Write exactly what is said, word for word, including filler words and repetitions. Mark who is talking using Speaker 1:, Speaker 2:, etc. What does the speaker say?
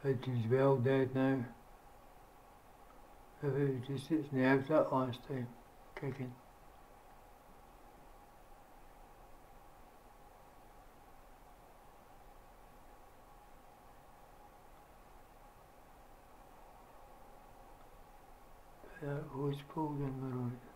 Speaker 1: Pigeon's well dead now. If it was just its nerves that last time, kicking. That hose pulled in the road.